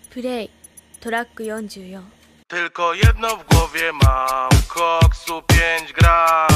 プレイトラック44 Tylko jedno w głowie mam, koksu 5 gram.